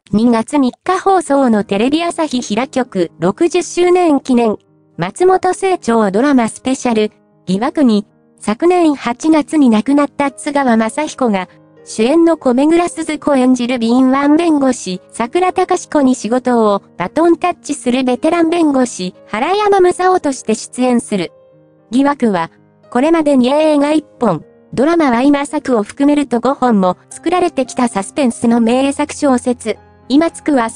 2月3日放送のテレビ朝日平局60周年記念、松本清張ドラマスペシャル、疑惑に、昨年8月に亡くなった津川雅彦が、主演の米倉鈴子演じる敏腕弁護士、桜隆子に仕事をバトンタッチするベテラン弁護士、原山正夫として出演する。疑惑は、これまでに映画1本、ドラマは今作を含めると5本も作られてきたサスペンスの名作小説。今つくは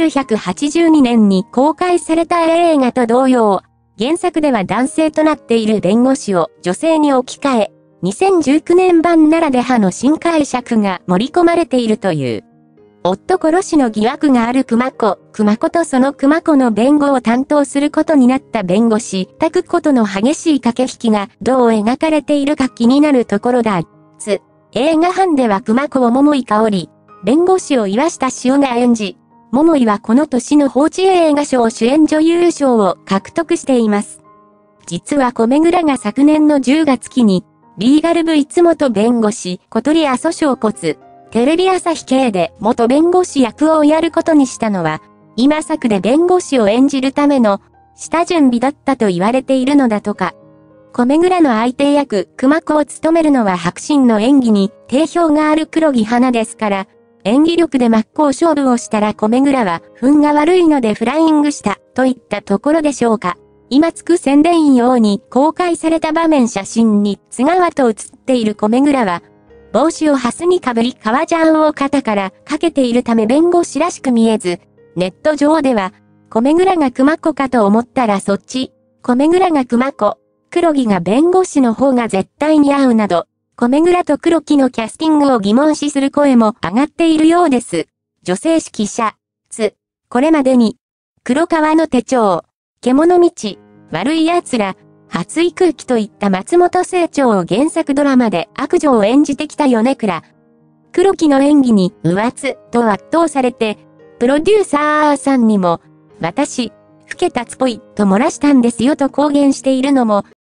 1982年に公開された映画と同様、原作では男性となっている弁護士を女性に置き換え、2019年版ならではの新解釈が盛り込まれているという。夫殺しの疑惑がある熊子とその熊子の弁護を担当することになった弁護士、拓子との激しい駆け引きがどう描かれているか気になるところだ。映画版では熊子を桃井かおり、弁護士を岩下志緒が演じ、桃井はこの年の報知映画賞主演女優賞を獲得しています。実は米倉が昨年の10月期に、リーガル部一元弁護士、小鳥阿蘇小骨、テレビ朝日系で元弁護士役をやることにしたのは、今作で弁護士を演じるための下準備だったと言われているのだとか。米倉の相手役、熊子を務めるのは迫真の演技に定評がある黒木華ですから、演技力で真っ向勝負をしたら米倉は運が悪いのでフライングしたといったところでしょうか。今つく宣伝用に公開された場面写真に津川と写っている米倉は、帽子をハスにかぶり革ジャンを肩からかけているため弁護士らしく見えず、ネット上では、米倉が熊子かと思ったらそっち、米倉が熊子、黒木が弁護士の方が絶対に合うなど、米倉と黒木のキャスティングを疑問視する声も上がっているようです。女性指揮者、これまでに、黒川の手帳、獣道、悪い奴ら、熱い空気といった松本清張を原作ドラマで悪女を演じてきた米倉。黒木の演技に、うわつ、と圧倒されて、プロデューサーさんにも、私、老けたつぽい、と漏らしたんですよと公言しているのも、